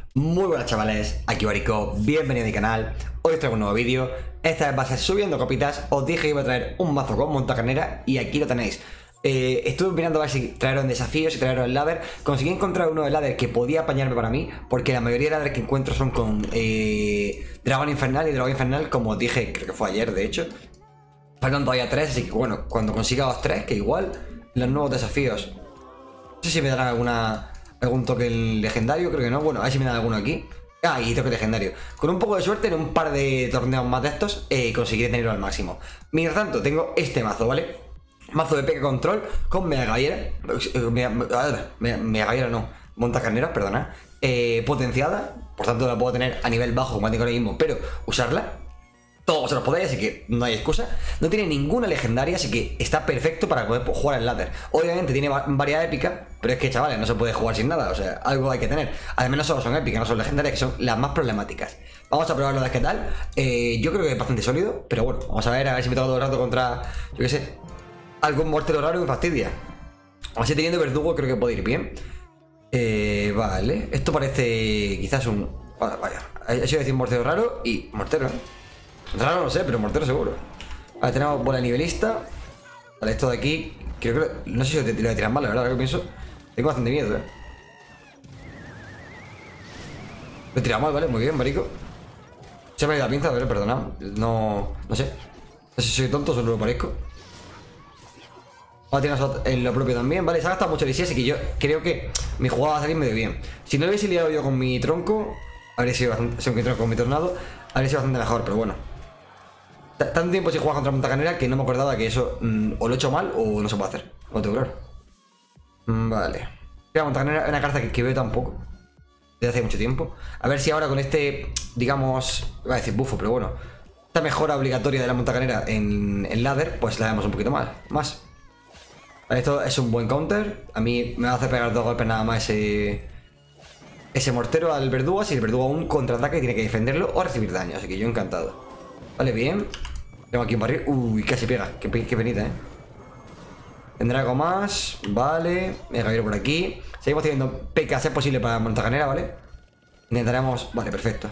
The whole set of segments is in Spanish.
Muy buenas chavales, aquí Barico, bienvenido a mi canal. Hoy os traigo un nuevo vídeo. Esta vez va a ser subiendo copitas. Os dije que iba a traer un mazo con montacarnera y aquí lo tenéis. Estuve mirando a ver si traeron desafíos y traeron el ladder. Conseguí encontrar uno de ladder que podía apañarme para mí, porque la mayoría de ladder que encuentro son con Dragón Infernal, y Dragón Infernal, como os dije, creo que fue ayer de hecho, faltan todavía 3, así que bueno, cuando consiga los 3, que igual los nuevos desafíos, no sé si me darán algún toque legendario, creo que no. Bueno, a ver si me dan alguno aquí. Ah, y toque legendario. Con un poco de suerte, en un par de torneos más de estos, conseguiré tenerlo al máximo. Mientras tanto, tengo este mazo, ¿vale? Mazo de P.K. Control con Mega Gallera. Mega Gallera no, montacarnera, perdona. Potenciada, por tanto la puedo tener a nivel bajo, como tengo ahora mismo, pero usarla. Todos vosotros podéis, así que no hay excusa. No tiene ninguna legendaria, así que está perfecto para poder jugar el ladder. Obviamente tiene variedad épica, pero es que, chavales, no se puede jugar sin nada. O sea, algo hay que tener. Además, no solo son épicas, no son legendarias, que son las más problemáticas. Vamos a probarlo de qué tal. Yo creo que es bastante sólido, pero bueno, vamos a ver si me toca todo el rato contra, yo qué sé, algún mortero raro que me fastidia. Así teniendo verdugo creo que puede ir bien. Vale, esto parece quizás un... Vaya, he hecho decir mortero raro y mortero, ¿eh? Raro no sé, pero mortero seguro. Vale, tenemos bola nivelista. Vale, esto de aquí, creo que... No sé si lo voy a tirar mal, la verdad, ahora que pienso. Tengo bastante miedo, Lo he tirado mal, vale, muy bien, marico. Se me ha ido la pinza, pero perdonad. No sé. No sé si soy tonto o solo lo parezco. Vamos a tirar en lo propio también, vale. Se ha gastado mucho de así que yo creo que mi jugada va a salir medio bien. Si no lo hubiese liado yo con mi tronco, habría sido bastante... con mi tornado, habría sido bastante mejor, pero bueno. Tanto tiempo sin jugar contra montacarnera que no me acordaba que eso o lo he hecho mal o no se puede hacer. No tengo claro. Vale. La montacarnera es una carta que veo tampoco desde hace mucho tiempo. A ver si ahora con este, digamos, iba a decir bufo, pero bueno, esta mejora obligatoria de la montacarnera en ladder, pues la vemos un poquito más. Vale, esto es un buen counter. A mí me va a hacer pegar 2 golpes nada más ese mortero al verdugo. Si el verdugo aún contraataca y tiene que defenderlo o recibir daño, así que yo encantado. Vale, bien. Tengo aquí un barril. Uy, casi pega. Qué penita, Tendrá algo más. Vale. Mega ir por aquí. Seguimos teniendo PK, si es posible, para montacarnera, ¿vale? Intentaremos... Vale, perfecto.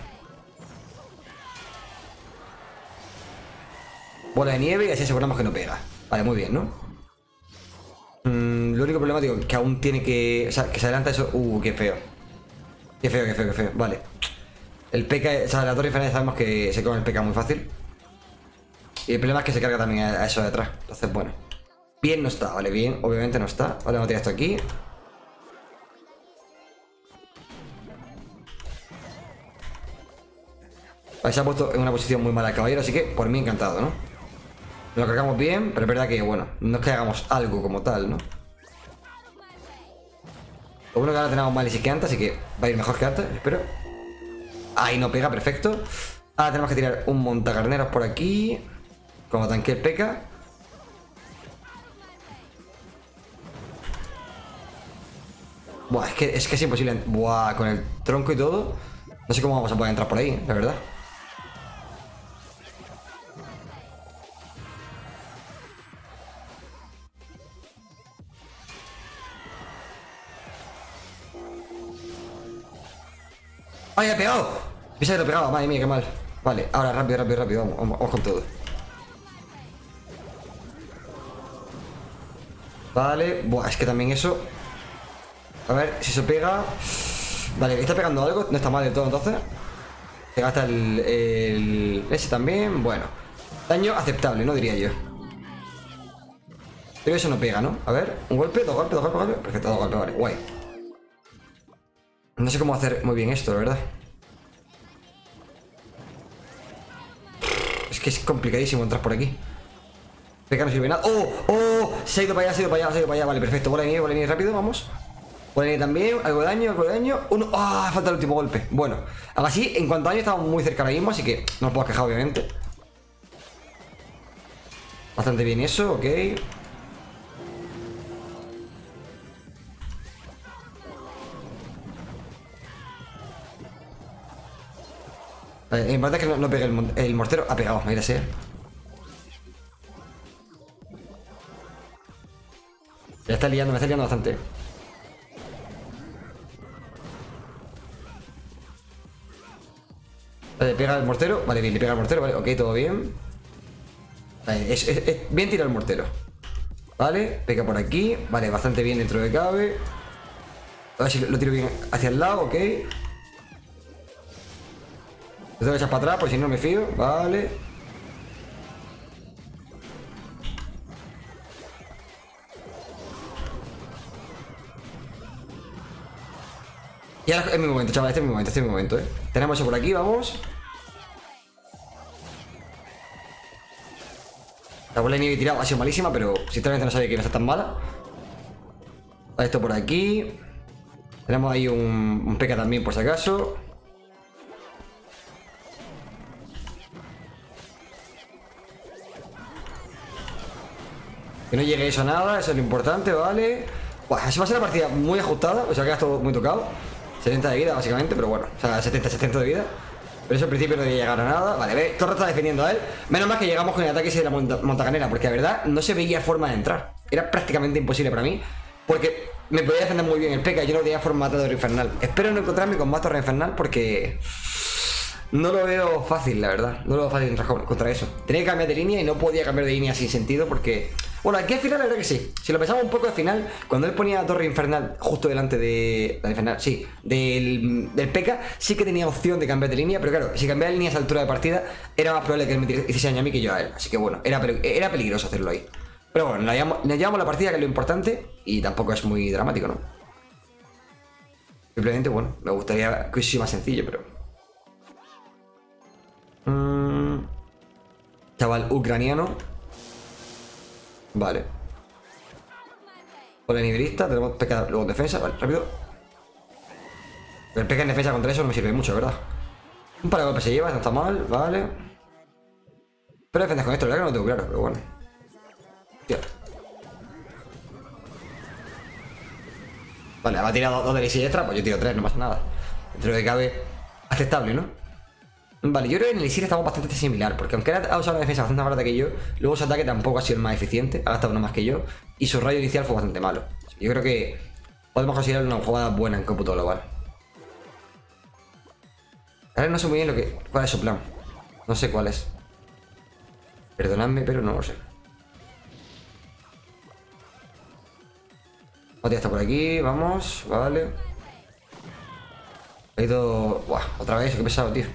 Bola de nieve y así aseguramos que no pega. Vale, muy bien, ¿no? Lo único problemático es que aún tiene que... O sea, que se adelanta eso... qué feo. Qué feo. Vale. El PK... O sea, la torre infernal sabemos que se come el PK muy fácil. Y el problema es que se carga también a eso de atrás. Entonces, bueno. Bien no está, vale, bien. Obviamente no está. Vale, vamos a tirar esto aquí. Vale, se ha puesto en una posición muy mala el caballero, así que por mí encantado, ¿no? Lo cargamos bien, pero es verdad que, bueno, no es que hagamos algo como tal, ¿no? Lo bueno que ahora tenemos más lisis que antes, así que va a ir mejor que antes, espero. Ahí no pega, perfecto. Ahora tenemos que tirar un montacarneros por aquí. Como tanque el P.K. Buah, es que es imposible. Buah, con el tronco y todo. No sé cómo vamos a poder entrar por ahí, la verdad. ¡Ay, ha pegado! Piensa que lo pegaba, madre mía, qué mal. Vale, ahora rápido, vamos con todo. Vale, buah, es que también eso. A ver si eso pega. Vale, está pegando algo, no está mal del todo entonces. Se gasta ese también, bueno. Daño aceptable, no diría yo. Pero eso no pega, ¿no? A ver, un golpe, dos golpes. Perfecto, 2 golpes, vale, guay. No sé cómo hacer muy bien esto, la verdad. Es que es complicadísimo entrar por aquí. Pega no sirve nada. ¡Oh! Se ha ido para allá, Vale, perfecto. Bola de nieve rápido, vamos. Bola de nieve también, algo de daño. Uno. ¡Ah! Falta el último golpe. Bueno, aún así, en cuanto a daño estamos muy cerca ahora mismo, así que no nos podemos quejar, obviamente. Bastante bien eso, ok. Vale, en verdad es que no pegue el mortero. Ha pegado, mira, sea. Me está liando bastante. Vale, pega el mortero. Vale, bien, le pega el mortero. Vale, ok, todo bien. Vale, es bien tirado el mortero. Vale, pega por aquí. Vale, bastante bien dentro de cabe. A ver si lo tiro bien hacia el lado, ok. Lo tengo que echar para atrás, por si no me fío. Vale. Y ahora es mi momento, chaval, este es mi momento, Tenemos eso por aquí, vamos. La bola de nieve tirada ha sido malísima, pero sinceramente no sabía que iba a ser tan mala. Vale, esto por aquí. Tenemos ahí un P.K. también, por si acaso. Que no llegue eso a nada, eso es lo importante, ¿vale? Buah, eso va a ser una partida muy ajustada, o sea, queda todo muy tocado. 70 de vida, básicamente, pero bueno, o sea, 70 de vida. Pero eso al principio no debía llegar a nada. Vale, ve, Torra está defendiendo a él. Menos mal que llegamos con el ataque ese de la montacanera, porque la verdad no se veía forma de entrar. Era prácticamente imposible para mí, porque me podía defender muy bien el P.K. Yo no tenía forma de Torre Infernal. Espero no encontrarme con más Torre Infernal porque no lo veo fácil, la verdad. No lo veo fácil contra eso. Tenía que cambiar de línea y no podía cambiar de línea sin sentido porque... Bueno, aquí al final la verdad que sí. Si lo pensamos un poco al final, cuando él ponía Torre Infernal justo delante de... La infernal, sí, del P.K., sí que tenía opción de cambiar de línea, pero claro, si cambiaba de línea a esa altura de partida, era más probable que él me hiciese daño a mí que yo a él. Así que bueno, era peligroso hacerlo ahí. Pero bueno, le llevamos la partida, que es lo importante, y tampoco es muy dramático, ¿no? Simplemente, bueno, me gustaría que hubiese más sencillo, pero... Chaval ucraniano. Vale. Hola nivelista, tenemos P.K. luego en defensa, vale, rápido. El P.K. en defensa contra eso no me sirve mucho, ¿verdad? Un par de golpes se lleva, no está mal, vale. Pero defendes con esto, la verdad que no lo tengo claro, pero bueno. Tío. Vale, ha tirado 2 de elixir extra, pues yo tiro 3, no pasa nada. Dentro de que cabe, aceptable, ¿no? Vale, yo creo que en el elixir estamos bastante similar, porque aunque ha usado una defensa bastante más barata que yo, luego su ataque tampoco ha sido el más eficiente, ha gastado uno más que yo, y su rayo inicial fue bastante malo. Yo creo que podemos considerar una jugada buena en cómputo global. Ahora no sé muy bien cuál es su plan. No sé cuál es. Perdonadme, pero no lo sé. Otra está por aquí, vamos, vale. He ido... Buah, otra vez, qué pesado, tío.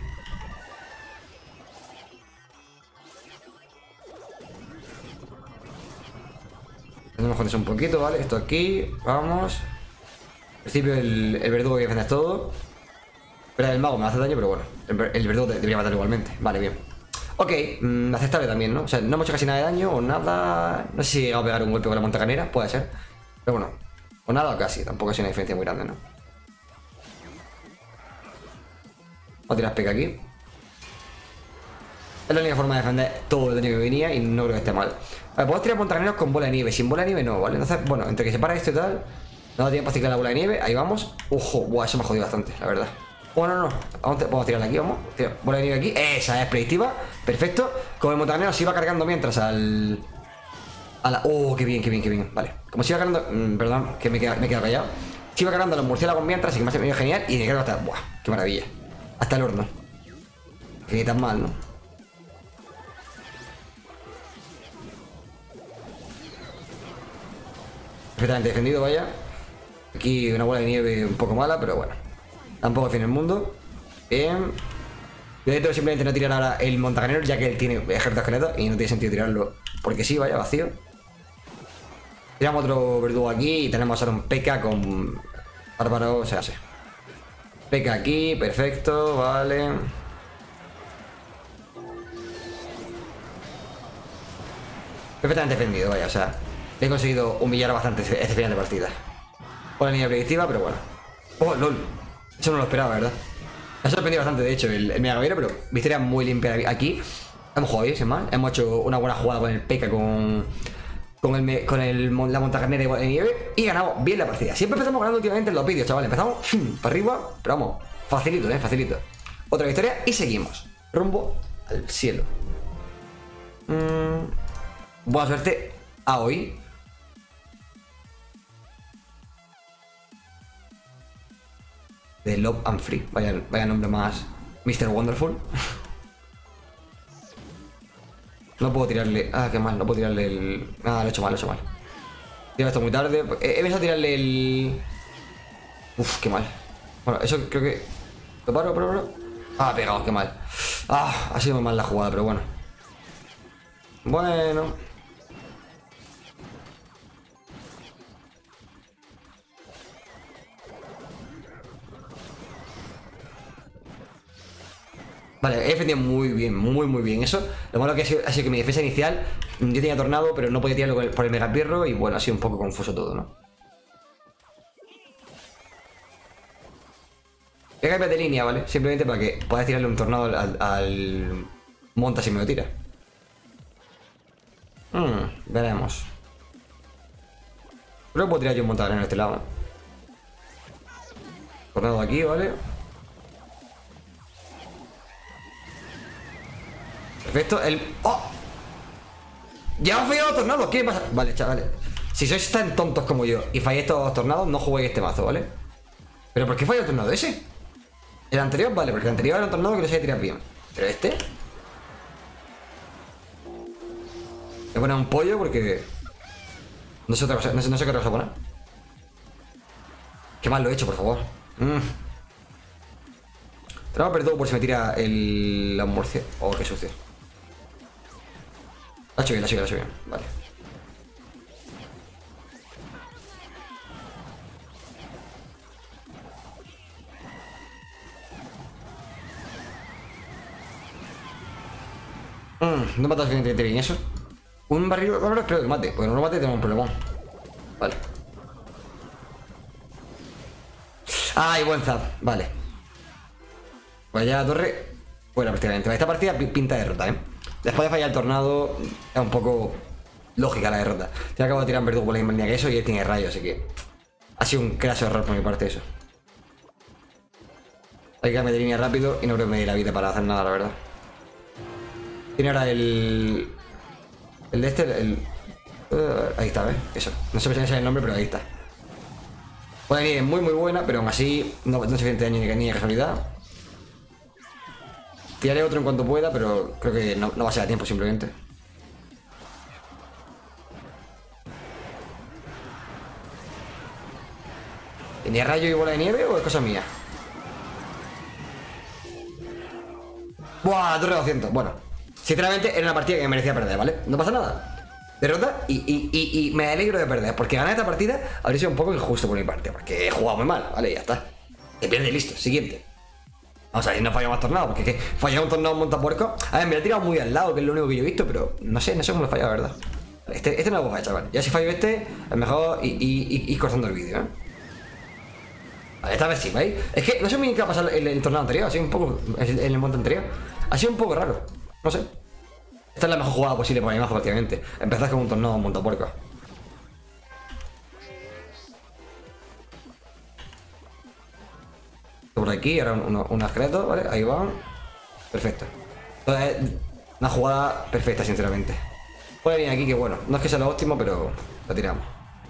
Tenemos que un poquito, ¿vale? Esto aquí, vamos. Al principio el verdugo que defendes todo. Pero el mago me hace daño, pero bueno. El verdugo debería matar igualmente. Vale, bien. Ok, aceptable también, ¿no? O sea, no hemos hecho casi nada de daño o nada. No sé si he llegado a pegar un golpe con la montacanera, puede ser. Pero bueno, o nada o casi. Tampoco ha sido una diferencia muy grande, ¿no? Voy a tirar P.K. aquí. Es la única forma de defender todo el daño que venía y no creo que esté mal. Vale, podemos tirar montacaneros con bola de nieve. Sin bola de nieve no, ¿vale? Entonces, bueno, entre que se para esto y tal, no da tiempo a ciclar la bola de nieve. Ahí vamos. Ojo, buah, eso me ha jodido bastante, la verdad. Bueno, no, vamos a tirarla aquí, vamos. Tira, bola de nieve aquí. Esa es predictiva. Perfecto. Con el montacanero se iba cargando mientras al... Oh, qué bien, qué bien, qué bien. Vale. Como se iba cargando... perdón, que me he quedado callado. Se iba cargando los murciélagos mientras, así que me ha venido genial. Y de cargo hasta... Buah, qué maravilla. Hasta el horno. Que ni tan mal, ¿no? Perfectamente defendido, vaya. Aquí una bola de nieve un poco mala, pero bueno. Tampoco es fin del mundo. Bien. Yo intento simplemente no tirar ahora el montacanero, ya que él tiene ejército esqueleto y no tiene sentido tirarlo. Porque sí, vaya, vacío. Tiramos otro verdugo aquí y tenemos ahora un P.K. con bárbaro, o sea, sí. P.K. aquí, perfecto, vale. Perfectamente defendido, vaya, o sea. He conseguido humillar bastante este final de partida. Por la línea predictiva, pero bueno. Oh, lol. Eso no lo esperaba, ¿verdad? Me ha sorprendido bastante, de hecho, el Mega Gavero, pero victoria muy limpia aquí. Hemos jugado bien, sin mal. Hemos hecho una buena jugada con el P.K. con la montacarnera de nieve y ganamos bien la partida. Siempre empezamos ganando últimamente en los vídeos, chavales. Empezamos para arriba, pero vamos, facilito, facilito. Otra victoria y seguimos. Rumbo al cielo. Buena suerte a hoy. De Love and Free. Vaya nombre más Mr. Wonderful. No puedo tirarle... Ah, qué mal, no puedo tirarle el... Ah, lo he hecho mal, lo he hecho mal. Tira esto muy tarde. He pensado tirarle el... Uf, qué mal. Bueno, eso creo que... Lo paro. Ah, pegado, qué mal. Ah, ha sido muy mal la jugada, pero bueno. Bueno. Vale, he defendido muy bien, muy bien eso. Lo malo que ha sido que mi defensa inicial, yo tenía tornado, pero no podía tirarlo por el megapierro y bueno, ha sido un poco confuso todo, ¿no? Voy a cambiar de línea, ¿vale? Simplemente para que puedas tirarle un tornado al monta si me lo tira. Veremos. Creo que puedo tirar yo un montador en este lado, ¿no? Tornado aquí, ¿vale? Perfecto, ¡Oh! ¡Ya he fallado los tornados! ¿Qué pasa? Vale, chavales. Si sois tan tontos como yo y falláis estos tornados, no juguéis este mazo, ¿vale? ¿Pero por qué falla el tornado ese? El anterior, vale, porque el anterior era un tornado que no se tirar bien. Pero este... Voy a poner un pollo porque... No sé otra cosa, no sé qué otra cosa poner. Qué mal lo he hecho, por favor. Traba perdón por si me tira la murcia. Oh, qué sucio. Lo ha hecho bien. Vale. No mata suficientemente bien eso. Un barril ahora creo que mate. Porque no lo mate tenemos un problemón. Vale. ¡Ay, buen zap! Vale. Pues ya la torre fuera prácticamente. Esta partida pinta derrota, ¿eh? Después de fallar el tornado, es un poco lógica la derrota. Te acabo de tirar un verdugo por la misma línea que eso y él tiene rayo, así que ha sido un craso error por mi parte eso. Hay que cambiar de línea rápido y no creo que me dé la vida para hacer nada, la verdad. Tiene ahora el de este, ahí está, ¿ves? Eso. No sé si me sale el nombre, pero ahí está. Puede venir muy buena, pero aún así no es suficiente daño ni casualidad. Tiraré otro en cuanto pueda, pero creo que no va a ser a tiempo simplemente. ¿Tenía rayo y bola de nieve o es cosa mía? ¡Buah! Torre 200. Bueno, sinceramente era una partida que me merecía perder, ¿vale? No pasa nada. Derrota y me alegro de perder, porque ganar esta partida habría sido un poco injusto por mi parte, porque he jugado muy mal, ¿vale? Ya está. Se pierde y listo. Siguiente. Vamos a ver si no falla más tornado, porque es que fallar un tornado montapuerco. A ver, me lo he tirado muy al lado, que es lo único que yo he visto, pero no sé cómo lo he fallado, la verdad. Este no lo puedo fallar, chaval. Ya si fallo este, es mejor ir cortando el vídeo, ¿eh? Vale, esta vez sí, ¿veis? Es que no sé muy bien qué ha pasado en el tornado anterior, ha sido un poco. En el monte anterior. Ha sido un poco raro. No sé. Esta es la mejor jugada posible para mi mazo, prácticamente. Empezás con un tornado montapuerco. Por aquí, ahora unas cretos, ¿vale? Ahí van. Perfecto. Entonces, una jugada perfecta, sinceramente. Puede venir aquí, que bueno. No es que sea lo óptimo, pero lo tiramos.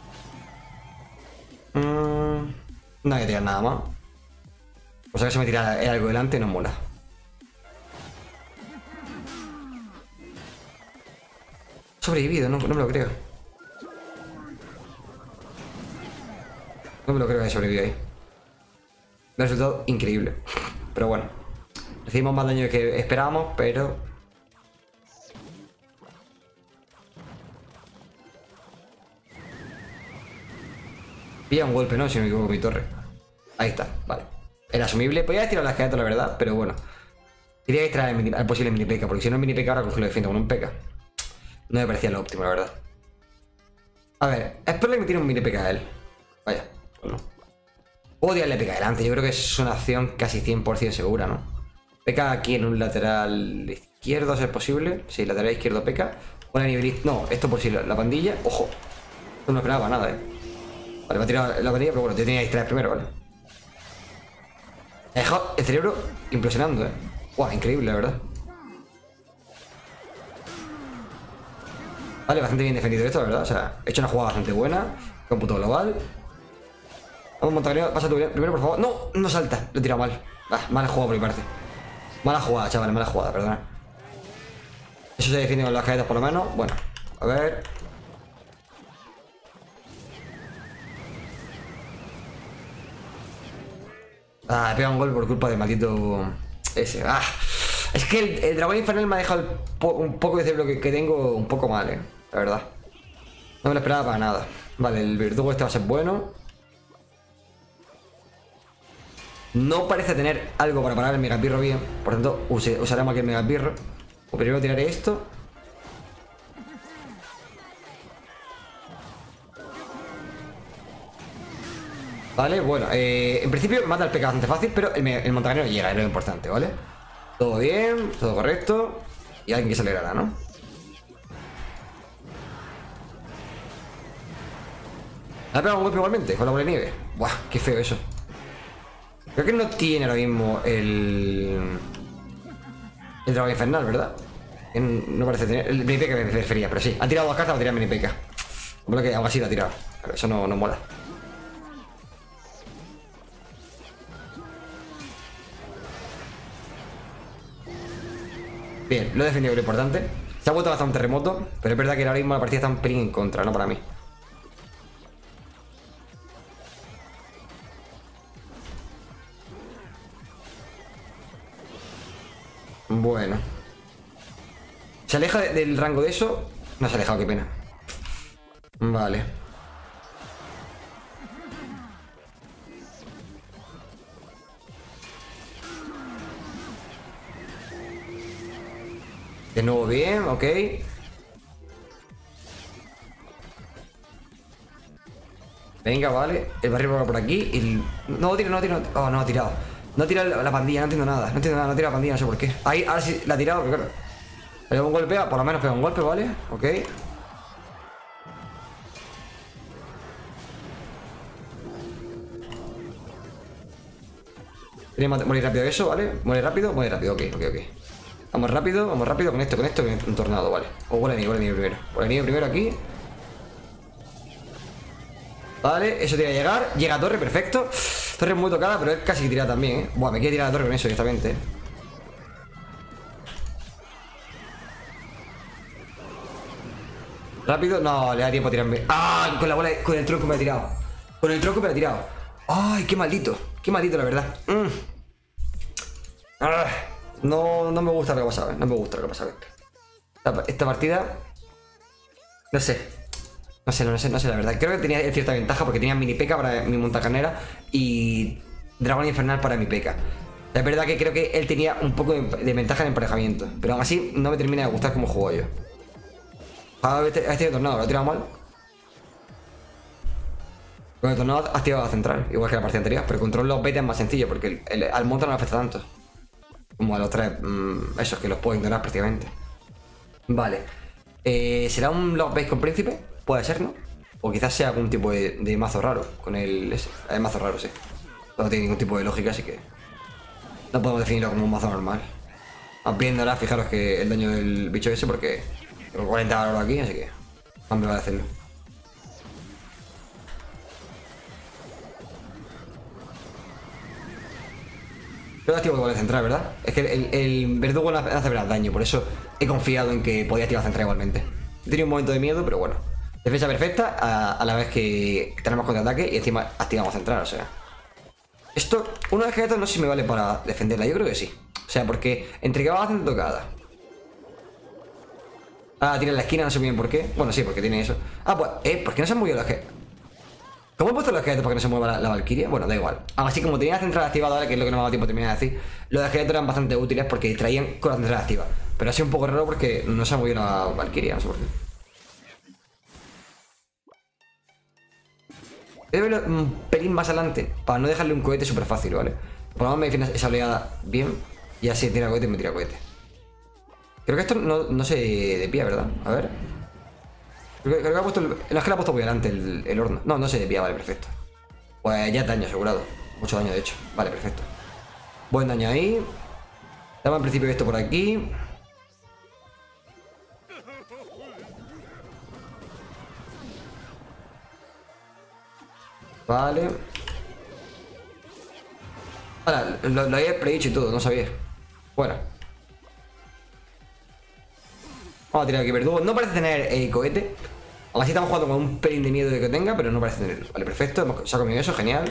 No hay que tirar nada más. O sea que se me tira algo delante no mola. Sobrevivido, no me lo creo. No me lo creo que haya sobrevivido ahí. Un resultado increíble. Pero bueno. Recibimos más daño del que esperábamos, pero... Pilla un golpe, ¿no? Si no me equivoco, mi torre. Ahí está, vale. Era asumible. Podía tirar las caetas, la verdad, pero bueno. Quería extraer al posible mini P.K. porque si no es mini P.K. ahora coge lo defiendo con un P.K. No me parecía lo óptimo, la verdad. A ver, espero que me tire un mini P.K. a él. Vaya, pues no. Puedo tirarle P.K. delante, yo creo que es una acción casi 100% segura, ¿no? P.K. aquí en un lateral izquierdo, si es posible. Sí, lateral izquierdo P.K. Una nivel... No, esto por si la pandilla... ¡Ojo! Esto no esperaba nada, Vale, me ha tirado la pandilla, pero bueno, yo tenía que distraer primero, ¿vale? He dejado el cerebro implosionando, Guau, increíble, la verdad. Vale, bastante bien defendido esto, la verdad. O sea, he hecho una jugada bastante buena. Cómputo global. Vamos, Montacarino, pasa tú primero, por favor. No, no salta. Lo he tirado mal. Mal jugado por mi parte. Mala jugada, chavales, mala jugada, perdona. Eso se defiende con las caídas por lo menos. Bueno, a ver. Ah, he pegado un gol por culpa del maldito ese. Ah, es que el dragón infernal me ha dejado un poco de cerebro que tengo un poco mal, la verdad. No me lo esperaba para nada. Vale, el verdugo este va a ser bueno. No parece tener algo para parar el megapirro bien. Por tanto, usaremos aquí el megapirro. O primero tiraré esto. Vale, bueno, en principio mata el P.K. bastante fácil, pero el montañero llega, es lo importante, ¿vale? Todo bien, todo correcto. Y alguien que se alegrará, ¿no? ¿Ha pegado un golpe igualmente con la bola de nieve? Buah, qué feo eso. Creo que no tiene ahora mismo el dragón infernal, ¿verdad? No parece tener. El mini P.K. me prefería, pero sí. Ha tirado dos cartas para tirar mini P.K. Bueno, que aún así lo ha tirado. Pero eso no mola. Bien, lo he defendido, lo importante. Se ha vuelto a gastar un terremoto, pero es verdad que ahora mismo la partida está un pelín en contra, no para mí. Bueno. ¿Se aleja del rango de eso? No se ha alejado, qué pena. Vale. De nuevo bien, ok. Venga, vale. El barril va por aquí. No, tira, no, tira. Oh, no, ha tirado. No ha tirado la pandilla, no entiendo nada. No entiendo nada, no tira la pandilla, no sé por qué. Ahí, ahora sí la ha tirado, pero claro. Le da un golpe, por lo menos pega un golpe, ¿vale? Ok. Tiene que morir rápido eso, ¿vale? Muere rápido, ok, ok, ok. Vamos rápido con esto, un tornado, vale. O bola de nieve primero. Bola de nieve primero aquí. Vale, eso tiene que llegar. Llega a torre, perfecto. Torre muy tocada, pero es casi tirada también, ¿eh? Buah, me quiere tirar la torre con eso directamente. Rápido, no, le da tiempo a tirarme. ¡Ah! Con la bola, con el tronco me ha tirado. Con el tronco me ha tirado. ¡Ay, qué maldito! Qué maldito, la verdad. No me gusta lo que ha pasado, ¿eh? No me gusta lo que ha pasado. Esta partida... No sé. No sé, la verdad. Creo que tenía cierta ventaja porque tenía mini P.K. para mi montacarnera y dragón infernal para mi P.K. Es verdad que creo que él tenía un poco de ventaja en emparejamiento, pero aún así no me termina de gustar cómo juego yo. Este tornado, lo he tirado mal. Con el tornado has tirado a central, igual que la partida anterior, pero control los beta es más sencillo porque al monta no le afecta tanto. Como a los tres, esos que los puedo ignorar prácticamente. Vale. ¿Será un Lock Base con príncipe? Puede ser, ¿no? O quizás sea algún tipo de mazo raro con el... Es mazo raro, sí. No tiene ningún tipo de lógica, así que... No podemos definirlo como un mazo normal. Más bien ahora fijaros que el daño del bicho ese porque... Tengo 40 oro aquí, así que... Más me vale hacerlo. Creo que activo igual de central, ¿verdad? Es que el verdugo no hace verdad daño, por eso he confiado en que podía activar central igualmente. He tenido un momento de miedo, pero bueno. Defensa perfecta a la vez que tenemos contraataque y encima activamos central, o sea. Esto, una vez que esto no sé si me vale para defenderla, yo creo que sí. O sea, porque entre que va bastante tocada. Ah, tiene en la esquina, no sé bien por qué. Bueno, sí, porque tiene eso. Ah, pues, ¿por qué no se han movido los que? ¿Cómo he puesto los esqueletos para que no se mueva la Valkyria? Bueno, da igual. Aún así, como tenía la central activada ahora, que es lo que no me ha dado tiempo de terminar de decir, los esqueletos eran bastante útiles porque distraían con la central activa. Pero ha sido un poco raro porque no se ha movido la Valkyria, no sé por qué. He de verlo un pelín más adelante para no dejarle un cohete súper fácil, ¿vale? Por lo menos me defiende esa oleada bien y así tira cohete y me tira cohete. Creo que esto no se despía, ¿verdad? A ver. Creo que ha puesto no, es que le ha puesto muy adelante el horno. No se despía, vale, perfecto. Pues ya daño asegurado. Mucho daño, de hecho. Vale, perfecto. Buen daño ahí. Damos en principio esto por aquí. Vale. Ahora, lo había predicho y todo, no sabía. Bueno. Vamos a tirar aquí verdugo. No parece tener cohete. Aún así estamos jugando con un pelín de miedo de que tenga, pero no parece tenerlo. Vale, perfecto. Se ha comido eso, genial.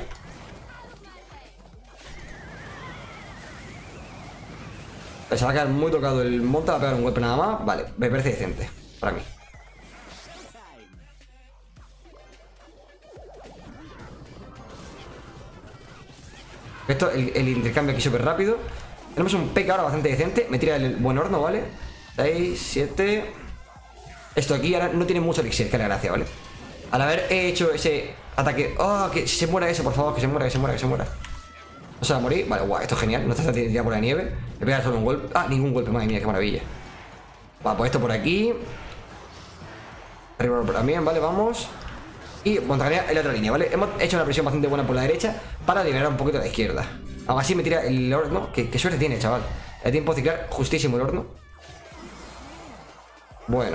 Se va a quedar muy tocado el monta, va a pegar un golpe nada más. Vale, me parece decente, para mí. Esto, el intercambio aquí súper rápido. Tenemos un P.K. ahora bastante decente. Me tira el buen horno, ¿vale? 6, 7. Esto aquí ahora no tiene mucho elixir, que es la gracia, ¿vale? Al haber hecho ese ataque... ¡Oh! Que se muera eso, por favor, que se muera, que se muera, que se muera. No se va a morir. Vale, guau, esto es genial. No está tirado por la nieve. Me pega solo un golpe. Ah, ningún golpe, madre mía, qué maravilla. Va, pues esto por aquí. Arriba también, vale, vamos. Y montaña en la otra línea, ¿vale? Hemos hecho una presión bastante buena por la derecha para liberar un poquito a la izquierda. Aún así me tira el horno. Qué suerte tiene, chaval. El tiempo de ciclar justísimo el horno. Bueno.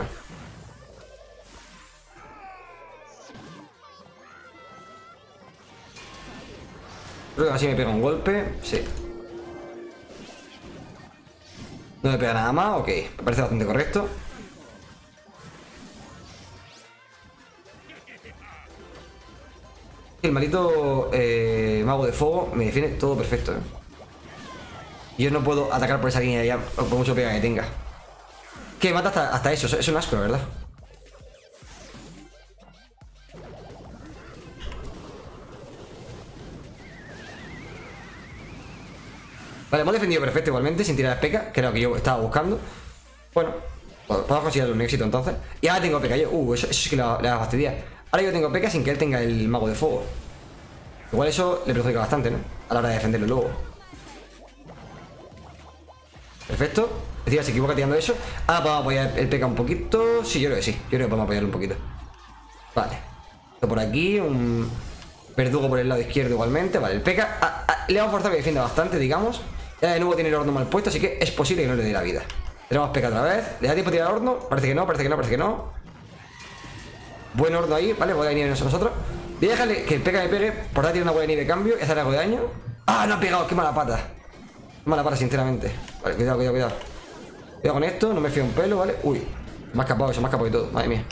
Creo que así me pega un golpe. Sí. No me pega nada más, ok. Me parece bastante correcto. El maldito mago de fuego me defiende todo perfecto, ¿eh? Yo no puedo atacar por esa línea ya, por mucho pega que tenga. Que mata hasta eso, es un asco, la verdad. Vale, hemos defendido perfecto igualmente, sin tirar P.K., que era lo que yo estaba buscando. Bueno, podemos considerarlo un éxito entonces. Y ahora tengo P.K. yo, eso sí que le va a fastidiar. Ahora yo tengo P.K. sin que él tenga el mago de fuego. Igual eso le perjudica bastante, ¿no? A la hora de defenderlo luego. Perfecto. Decía, se equivoca tirando eso. Ahora podemos apoyar el P.K. un poquito. Sí, yo creo que sí. Yo creo que podemos apoyarlo un poquito. Vale. Esto por aquí. Un verdugo por el lado izquierdo igualmente. Vale, el P.K. le vamos a forzar que defienda bastante, digamos. Ya de nuevo tiene el horno mal puesto, así que es posible que no le dé la vida. Tenemos P.K. otra vez. ¿Le da tiempo a tirar el horno? Parece que no, parece que no, parece que no. Buen horno ahí, vale, bola de nieve nosotros. Voy a dejarle que el P.K. me pegue por dar una bola de nieve de cambio y hacer algo de daño. ¡Ah, no ha pegado! ¡Qué mala pata! Qué mala pata, sinceramente. Vale, cuidado, cuidado, cuidado. Cuidado con esto, no me fío un pelo, ¿vale? Uy, me ha escapado eso, me ha escapado y todo, madre mía.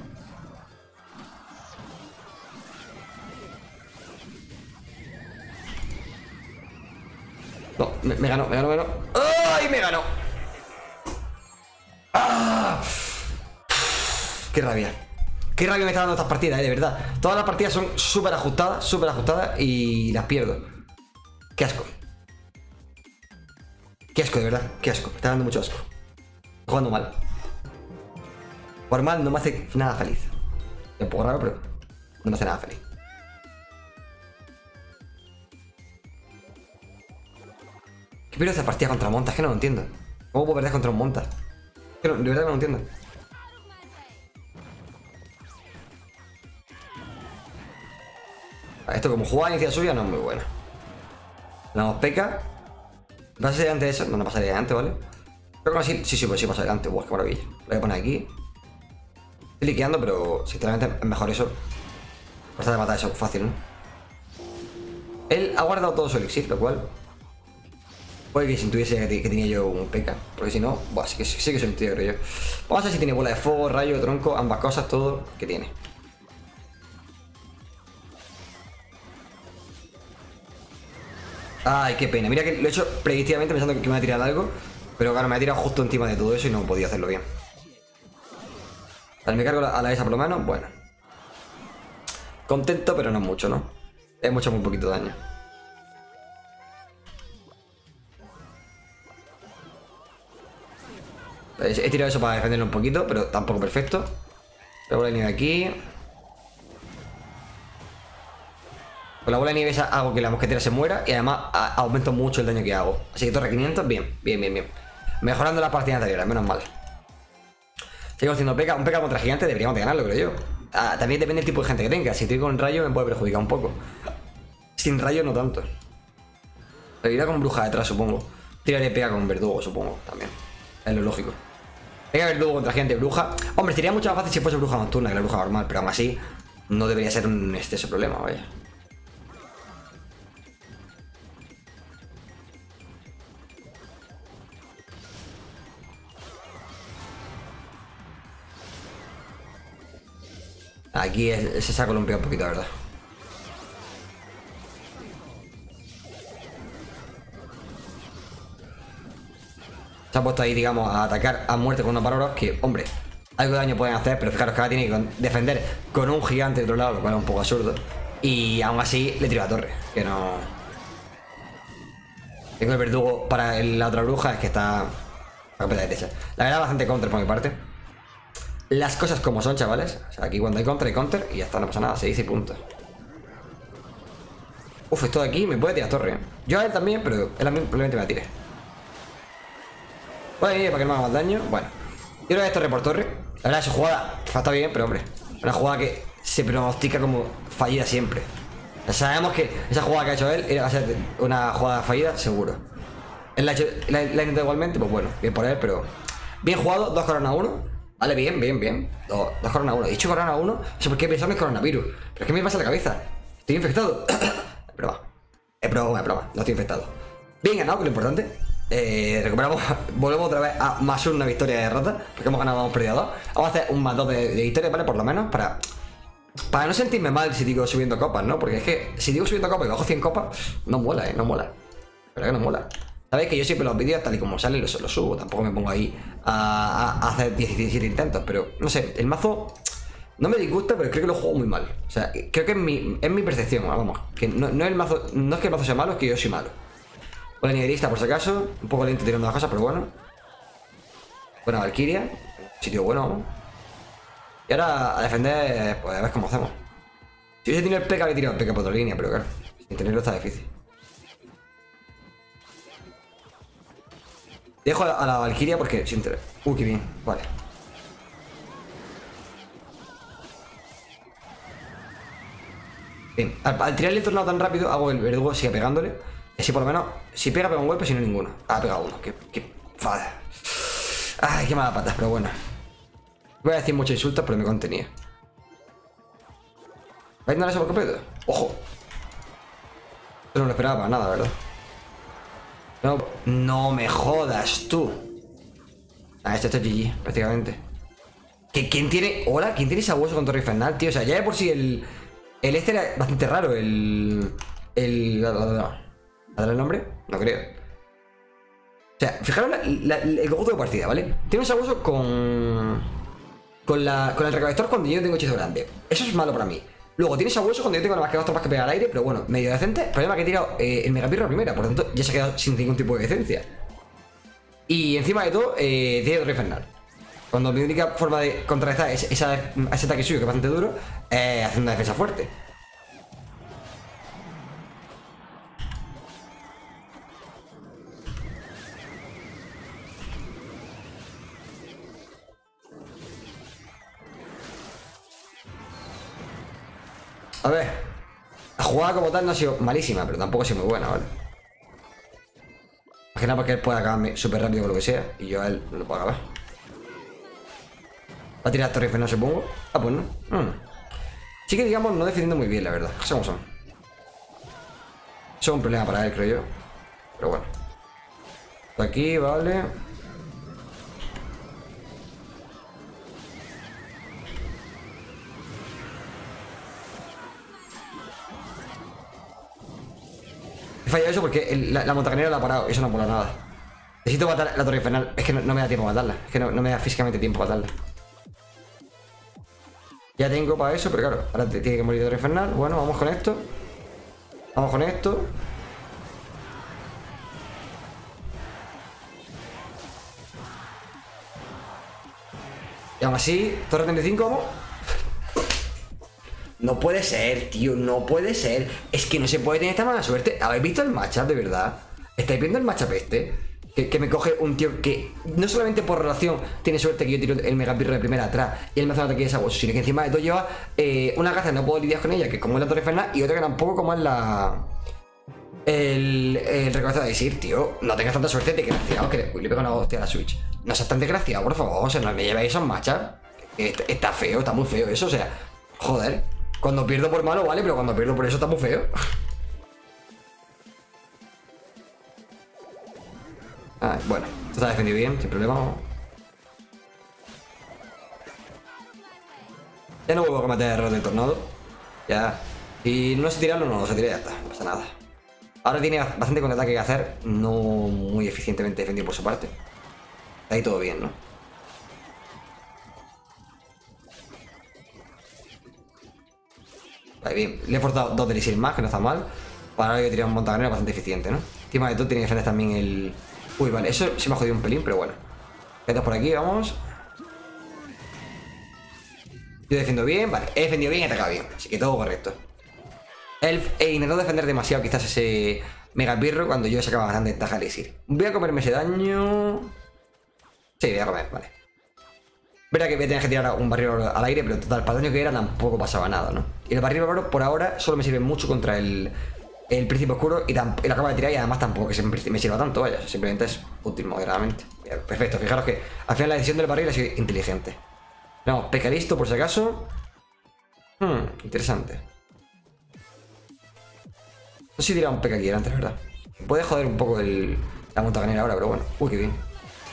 No, me ganó, me ganó, me ganó. ¡Ay, me ganó! ¡Ah! ¡Qué rabia! Qué rabia me está dando estas partidas, de verdad. Todas las partidas son súper ajustadas y las pierdo. Qué asco. Qué asco, de verdad. Qué asco. Me está dando mucho asco. Estoy jugando mal. Por mal no me hace nada feliz. Es un poco raro, pero no me hace nada feliz. ¿Qué pierdo esta partida contra Monta? Es que no lo entiendo. ¿Cómo puedo perder contra un Monta? De verdad que no lo entiendo. Esto como jugada inicia suya no es muy buena. Damos P.K. ¿Pasa delante de eso? No, no pasaría delante, ¿vale? Creo que así, sí, pues sí pasa delante. Buah, qué maravilla. Lo voy a poner aquí. Estoy liqueando, pero sinceramente es mejor eso. Basta de matar eso fácil, ¿no? Él ha guardado todo su elixir, lo cual puede que si intuviese que tenía yo un P.K. Porque si no, buah, sí que soy un tío, creo yo. Vamos a ver si tiene bola de fuego, rayo, tronco, ambas cosas, todo que tiene. Ay, qué pena. Mira que lo he hecho predictivamente pensando que me iba a tirar algo. Pero claro, me ha tirado justo encima de todo eso y no podía hacerlo bien. Vale, me cargo a la esa por lo menos. Bueno. Contento, pero no mucho, ¿no? Hemos hecho muy poquito daño. He tirado eso para defenderlo un poquito, pero tampoco perfecto. Luego la nieve aquí. Con la bola de nieve hago que la mosquetera se muera y además aumento mucho el daño que hago. Así que torre 500, bien, bien, bien, bien. Mejorando la partida anterior, menos mal. Seguimos haciendo P.K. Un P.K. contra gigante deberíamos de ganarlo, creo yo. También depende del tipo de gente que tenga. Si estoy con rayo me puede perjudicar un poco. Sin rayo no tanto. Pero irá con bruja detrás, supongo. Tiraré P.K. con verdugo, supongo, también. Es lo lógico. P.K. verdugo contra gigante bruja. Hombre, sería mucho más fácil si fuese bruja nocturna que la bruja normal, pero aún así no debería ser un exceso problema, vaya. Aquí se ha columpiado un poquito, la verdad. Se ha puesto ahí, digamos, a atacar a muerte con unos bárbaros que, hombre, algo de daño pueden hacer, pero fijaros que ahora tiene que defender con un gigante de otro lado, lo cual es un poco absurdo. Y aún así le tiro la torre, que no... Tengo el verdugo para la otra bruja, es que está... La verdad, bastante counter por mi parte. Las cosas como son, chavales. O sea, aquí cuando hay counter y ya está, no pasa nada, se dice y punto. Uf, esto de aquí me puede tirar torre. Yo a él también, pero él también probablemente me la tire. Voy a ir para que no me haga más daño. Bueno, yo creo que es torre por torre. La verdad, su jugada está bien, pero hombre, una jugada que se pronostica como fallida siempre. O sea, sabemos que esa jugada que ha hecho él va a ser una jugada fallida, seguro. Él la ha intentado igualmente, pues bueno, bien por él, pero... Bien jugado, 2 corona 1. Vale, bien. Dos corona 1. He dicho corona 1, no sé por qué pensaba en coronavirus. Pero es que me pasa la cabeza. Estoy infectado. Es broma, no estoy infectado. Bien ganado, que es lo importante. Recuperamos, volvemos otra vez a más una victoria de derrota, porque hemos ganado, hemos perdido 2. Vamos a hacer un más 2 de victoria, ¿vale? Por lo menos, para no sentirme mal si digo subiendo copas, ¿no? Porque es que si digo subiendo copas y bajo 100 copas, no mola, no mola. Pero que no mola. Sabéis que yo siempre los vídeos tal y como salen los subo, tampoco me pongo ahí a hacer 17 intentos, pero no sé, el mazo no me disgusta, pero creo que lo juego muy mal. O sea, creo que es mi percepción, vamos, que no es el mazo, no es que el mazo sea malo, es que yo soy malo. Hola, nivelista por si acaso, un poco lento tirando las cosas, pero bueno. Buena Valkyria, sitio bueno, vamos. Y ahora a defender, pues a ver cómo hacemos. Si hubiese tenido el PK, habría tirado el PK por otra línea, pero claro, sin tenerlo está difícil. Dejo a la Valkyria porque sin tener... qué bien, vale. Bien, al tirarle el tornado tan rápido, hago el verdugo, sigue pegándole. Así por lo menos, si pega un golpe, si no ninguno. Ha pegado uno, qué fada. Ay, qué mala patas, pero bueno. Voy a decir muchos insultos, pero me contenía. ¿Vais a dar eso por completo? ¡Ojo! Esto no lo esperaba para nada, ¿verdad? No me jodas, tú. Esto es GG, prácticamente. ¿Quién tiene... Hola? ¿Quién tiene ese hueso con torre infernal, tío? O sea, ya de por sí el este era bastante raro, ¿Darle el nombre? No creo. O sea, fijaros el conjunto de partida, ¿vale? Tiene un sabueso con el recolector cuando yo tengo hechizo grande. Eso es malo para mí. Luego tiene sabueso cuando yo tengo nada más que 2 tropas que pegar al aire, pero bueno, medio decente. El problema es que he tirado el megapirro a primera, por lo tanto ya se ha quedado sin ningún tipo de decencia. Y encima de todo, tiene torre infernal. Cuando mi única forma de contrarrestar ese ataque suyo, que es bastante duro, es haciendo una defensa fuerte. A ver, la jugada como tal no ha sido malísima, pero tampoco ha sido muy buena, ¿vale? Más que nada porque él puede acabarme súper rápido con lo que sea, y yo a él no lo puedo acabar. Va a tirar torre infernal, supongo. Ah, pues no. Sí que, digamos, no defendiendo muy bien, la verdad. Eso como son. Eso es un problema para él, creo yo. Pero bueno. Aquí, vale. He fallado eso porque la montañera la ha parado. Eso no mola nada. Necesito matar la torre infernal. Es que no me da tiempo a matarla. Es que no me da físicamente tiempo a matarla. Ya tengo para eso, pero claro, ahora tiene que morir de torre infernal. Bueno, vamos con esto. Vamos con esto. Y aún así, torre 35, vamos. No puede ser, tío, no puede ser. Es que no se puede tener esta mala suerte. ¿Habéis visto el matchup, de verdad? ¿Estáis viendo el matchup este? Que me coge un tío que no solamente por relación tiene suerte que yo tiro el megapirro de primera atrás y él me hace un ataque de sabueso, sino que encima de todo lleva una caza que no puedo lidiar con ella, que como es la torre infernal, y otra que tampoco como es el recolector de Isir, tío. No tengas tanta suerte, desgraciado, que le pego una hostia a la Switch. No seas tan desgraciado, por favor, o sea, no me llevéis esos matchups. Está feo, está muy feo eso, o sea, joder. Cuando pierdo por malo, vale, pero cuando pierdo por eso está muy feo. Bueno, esto está defendido bien, sin problema. Ya no vuelvo a cometer error del tornado. Ya. Si no sé tirarlo, no se tira y ya está. No pasa nada. Ahora tiene bastante contraataque que hacer. No muy eficientemente defendido por su parte. Está ahí todo bien, ¿no? Vale, bien. Le he forzado 2 de elixir más, que no está mal. Para ahora yo tirar un montacarnero bastante eficiente, ¿no? Encima de todo tiene que defender también el... Uy, vale, eso sí me ha jodido un pelín, pero bueno. Quedas por aquí, vamos. Yo defiendo bien, vale, he defendido bien y he atacado bien. Así que todo correcto. Elf intentó defender demasiado quizás ese Mega Birro cuando yo sacaba bastante ventaja de elixir. Voy a comerme ese daño... Sí, voy a comer, vale. Verdad que voy a tener que tirar un barril oro al aire, pero total, para el daño que era tampoco pasaba nada, ¿no? Y el barril oro por ahora solo me sirve mucho contra el príncipe oscuro y lo acabo de tirar y además tampoco que me sirva tanto, vaya. Simplemente es útil moderadamente. Bien, perfecto, fijaros que al final la decisión del barril ha sido inteligente. Vamos, P.K. listo por si acaso. Interesante. No sé si tiraba un P.K. aquí antes, ¿verdad? Puede joder un poco la montañera ahora, pero bueno. Uy, qué bien.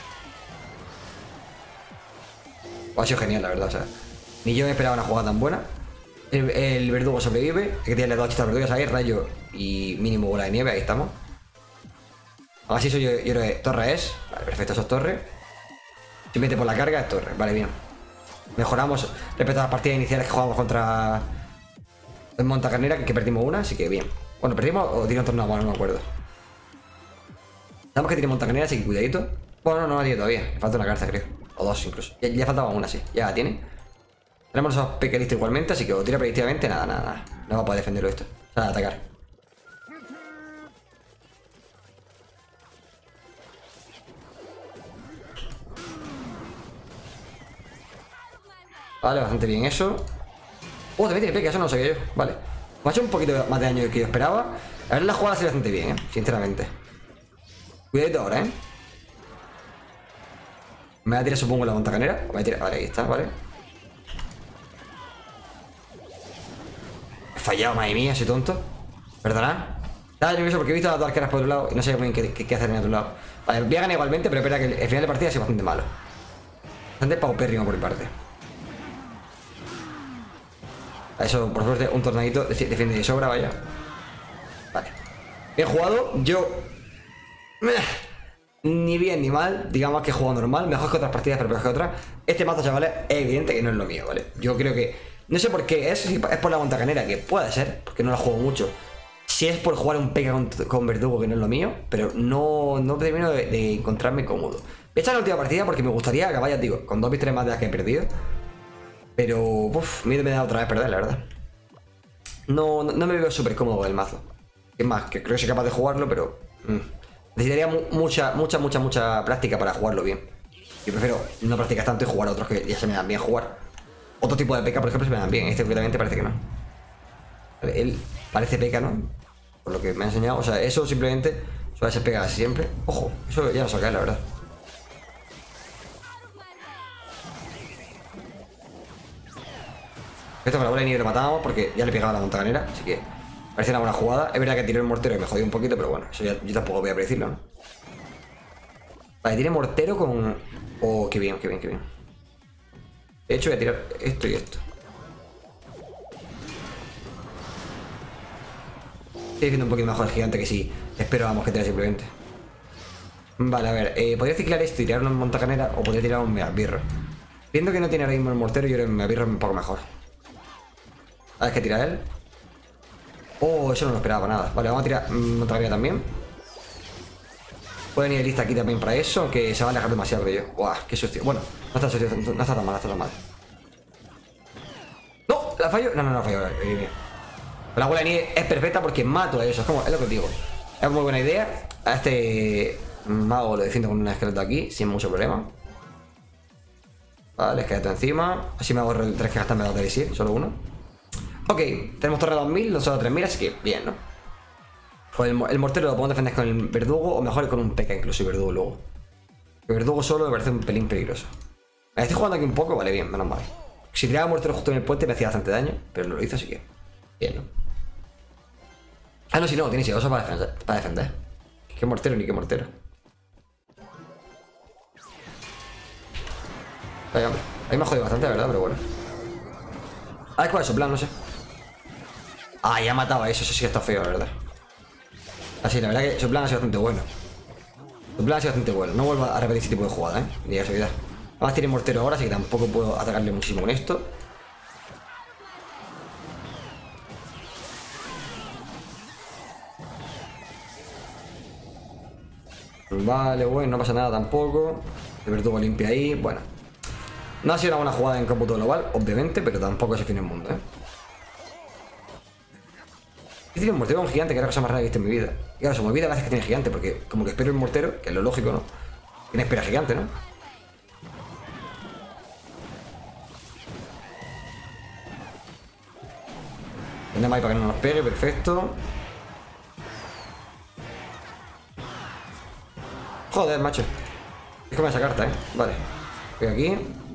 Ha sido genial, la verdad, o sea. Ni yo me esperaba una jugada tan buena. El verdugo sobrevive. Hay que tirarle 2 chistas verdugas ahí, rayo y mínimo bola de nieve, ahí estamos. Ahora sí, yo creo que torre es. Vale, perfecto, eso es torre. Simplemente por la carga es torre, vale, bien. Mejoramos respecto a las partidas iniciales que jugamos contra el montacarnera, que perdimos una, así que bien. Bueno, ¿perdimos o tiene un tornado? Bueno, no me acuerdo. Sabemos que tiene montacarnera, así que cuidadito. Bueno, no la tiene todavía, le falta una carta, creo. O 2 incluso. Ya faltaba una, sí, ya la tiene. Tenemos esos pequeñitos igualmente, así que o tira predictivamente, nada. No va a poder defenderlo esto. O sea, atacar. Vale, bastante bien eso. También tiene peca, eso no lo sabía yo. Vale. Me ha hecho un poquito más de daño que yo esperaba. A ver, la jugada ha sido bastante bien, sinceramente. Cuidadito ahora, Me voy a tirar, supongo, la montacanera. Vale, ahí está, vale. He fallado, madre mía, soy tonto. Perdonad. Estaba nervioso porque he visto las 2 arqueras por otro lado y no sé muy bien qué hacer en otro lado. Vale, voy a ganar igualmente, pero espera que el final de partida ha sido bastante malo. Bastante paupérrimo por mi parte. Eso, por suerte, un tornadito defiende de sobra, vaya. Vale. Bien jugado. Yo... Ni bien ni mal. Digamos que he jugado normal. Mejor que otras partidas, pero peor que otras. Este mazo, chavales, es evidente que no es lo mío, ¿vale? Yo creo que... No sé por qué. Es por la montacanera, que puede ser, porque no la juego mucho. Si es por jugar un P.K. con verdugo, que no es lo mío. Pero no termino de encontrarme cómodo. Voy a echar la última partida porque me gustaría acabar, ya digo, con 2 victorias más de las que he perdido. Pero, miedo me da otra vez perder, la verdad. No me veo súper cómodo con el mazo. Es más, que creo que soy capaz de jugarlo, pero... necesitaría mucha práctica para jugarlo bien. Yo prefiero no practicar tanto y jugar a otros que ya se me dan bien jugar. Otro tipo de P.K., por ejemplo, se me dan bien. Este concretamente parece que no. Él parece P.K., ¿no? Por lo que me ha enseñado. O sea, eso simplemente suele ser P.K. siempre. Ojo, eso ya lo saca, la verdad. Esto con la bola de nieve lo matamos porque ya le pegaba la montañera, así que parece una buena jugada. Es verdad que tiró el mortero y me jodió un poquito, pero bueno, eso ya, yo tampoco voy a predecirlo, ¿no? Vale, tiene mortero con... Oh, qué bien. De hecho, voy a tirar esto y esto. Estoy viendo un poquito mejor el gigante que sí. Espero a la mosquetera simplemente. Vale, a ver, podría ciclar esto y tirar una montacanera o podría tirar un meabirro. Viendo que no tiene ahora mismo el mortero, yo creo que el meabirro es un poco mejor. A ver qué tira él. Oh, eso no lo esperaba nada. Vale, vamos a tirar montacanera también. Pueden ir lista aquí también para eso, aunque se va a alejar demasiado, creo yo. Buah, qué susto. Bueno, no está tan mal, no está tan mal. ¡No! ¿La fallo? No, la fallo. La bola de nieve es perfecta porque mato a eso. Es lo que os digo. Es muy buena idea. A este mago lo defiendo con un esqueleto aquí, sin mucho problema. Vale, esqueleto encima. Así me ahorro el 3 que gastarme 2 de elixir, solo uno. Ok, tenemos torre 2000, no solo 3000, así que bien, ¿no? Pues el mortero lo podemos defender con el verdugo o mejor con un P.K. incluso y verdugo luego. El verdugo solo me parece un pelín peligroso. Estoy jugando aquí un poco, vale, bien, menos mal. Si tiraba el mortero justo en el puente me hacía bastante daño, pero no lo hizo, así que bien, ¿no? Ah, no, si no, tiene sidoso para defender. Qué mortero ni qué mortero. Vaya, hombre. Ahí me ha jodido bastante, la verdad, pero bueno. A ver cuál es su plan, no sé. Ah, ya ha matado a eso sí que está feo, la verdad. Así, la verdad que su plan ha sido bastante bueno. Su plan ha sido bastante bueno. No vuelvo a repetir este tipo de jugada, ni de casualidad. Además tiene mortero ahora, así que tampoco puedo atacarle muchísimo con esto. Vale, bueno, no pasa nada tampoco. El verdugo limpia ahí, bueno. No ha sido una buena jugada en cómputo global, obviamente, pero tampoco es el fin del mundo, Tiene un mortero un gigante, que es la cosa más rara que he visto en mi vida. Y claro, se me olvida a veces que tiene gigante, porque como que espero el mortero, que es lo lógico, ¿no? Tiene espera gigante, ¿no? Tenemos ahí para que no nos pegue, perfecto. Joder, macho. Es como esa carta, Vale. Voy aquí.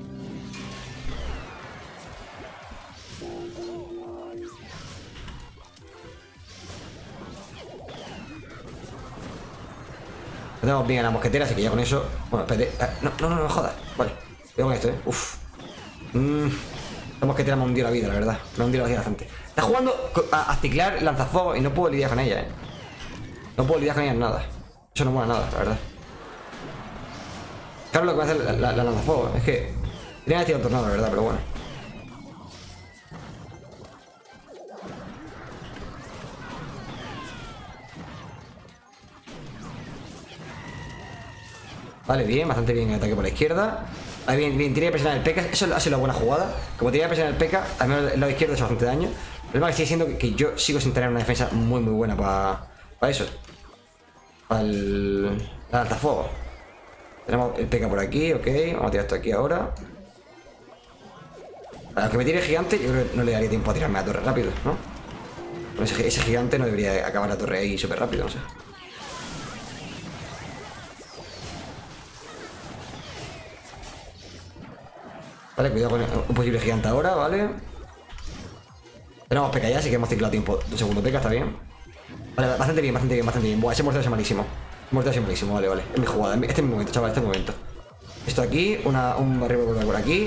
Tenemos bien a la mosquetera, así que ya con eso... Bueno, espérate. No, jodas. Vale. Voy con esto, Uf. La mosquetera me hundió la vida, la verdad. Me hundió la vida bastante. Está jugando a ciclar lanzafuegos y no puedo lidiar con ella, No puedo lidiar con ella en nada. Eso no mola nada, la verdad. Claro, lo que me hace la lanzafuegos. Es que... Tenía que tirar un tornado, la verdad, pero bueno. Vale, bien, bastante bien el ataque por la izquierda. Ahí bien, tiene que presionar el P.E.K.K.A. Eso ha sido la buena jugada. Como tenía que presionar el P.E.K.K.A., al menos el lado izquierdo ha hecho bastante daño. El problema que sigue siendo que yo sigo sin tener una defensa muy buena para eso. Para el altafuego. Tenemos el P.E.K.K.A. por aquí, ok. Vamos a tirar esto aquí ahora. Aunque me tire el gigante, yo creo que no le daría tiempo a tirarme a la torre rápido, ¿no? Con ese gigante no debería acabar la torre ahí súper rápido, no sé. Vale, cuidado con un posible gigante ahora, ¿vale? Tenemos P.E.K.K.A. ya, así que hemos ciclado tiempo. Un segundo P.E.K.K.A. está bien. Vale, bastante bien. Buah, ese mortero es malísimo. El mortero es malísimo, vale. Es mi jugada. Este es mi momento, chaval, este es mi momento. Esto aquí, un barril por aquí.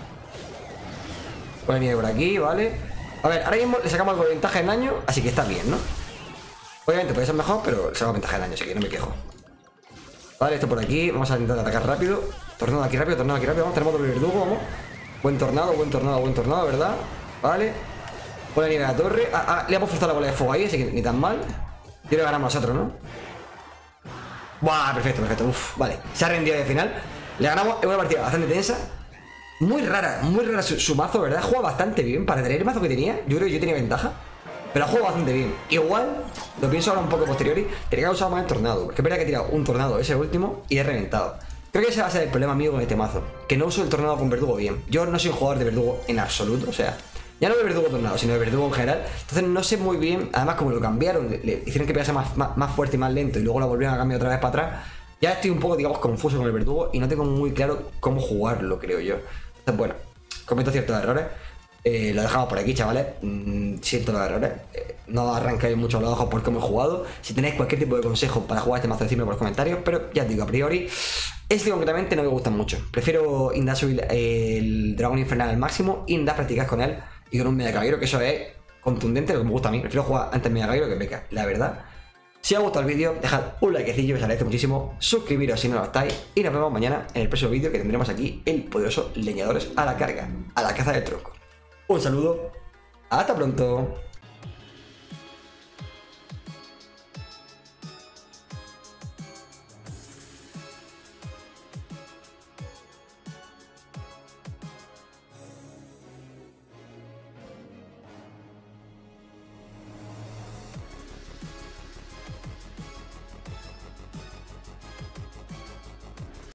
Una línea por aquí, ¿vale? A ver, ahora mismo le sacamos algo de ventaja en daño, así que está bien, ¿no? Obviamente puede ser mejor, pero le sacamos ventaja en daño, así que no me quejo. Vale, esto por aquí, vamos a intentar atacar rápido. Tornado aquí rápido, vamos, tenemos doble verdugo, vamos. Buen tornado, ¿verdad? Vale. Buena línea de la torre. Le hemos forzado la bola de fuego ahí, así que ni tan mal. Y ahora ganamos nosotros, ¿no? Buah, perfecto. Uf, vale. Se ha rendido de final. Le ganamos en una partida bastante tensa. Muy rara su mazo, ¿verdad? Juega bastante bien. Para tener el mazo que tenía, yo creo que yo tenía ventaja. Pero ha jugado bastante bien. Igual, lo pienso ahora un poco posteriori, tenía que haber usado más el tornado. Porque es verdad que he tirado un tornado ese último y he reventado. Creo que ese va a ser el problema mío con este mazo. Que no uso el tornado con verdugo bien. Yo no soy un jugador de verdugo en absoluto. O sea, ya no de verdugo tornado, sino de verdugo en general. Entonces no sé muy bien. Además, como lo cambiaron, le hicieron que pegase más fuerte y más lento. Y luego lo volvieron a cambiar otra vez para atrás. Ya estoy un poco, digamos, confuso con el verdugo. Y no tengo muy claro cómo jugarlo, creo yo. Entonces, bueno, cometo ciertos errores. Lo dejamos por aquí, chavales. Siento los errores. No arrancáis mucho los ojos por cómo he jugado. Si tenéis cualquier tipo de consejo para jugar este mazo, decidme por los comentarios. Pero ya os digo, a priori, este concretamente no me gusta mucho. Prefiero Inda subir el dragón infernal al máximo, Inda practicar con él y con un Mega Caballero, que eso es contundente, lo que me gusta a mí. Prefiero jugar antes Mega Caballero que P.E.K.K.A., la verdad. Si os ha gustado el vídeo, dejad un likecillo, que os agradece muchísimo. Suscribiros si no lo estáis. Y nos vemos mañana en el próximo vídeo, que tendremos aquí el poderoso Leñadores a la carga, a la caza del tronco. Un saludo, hasta pronto.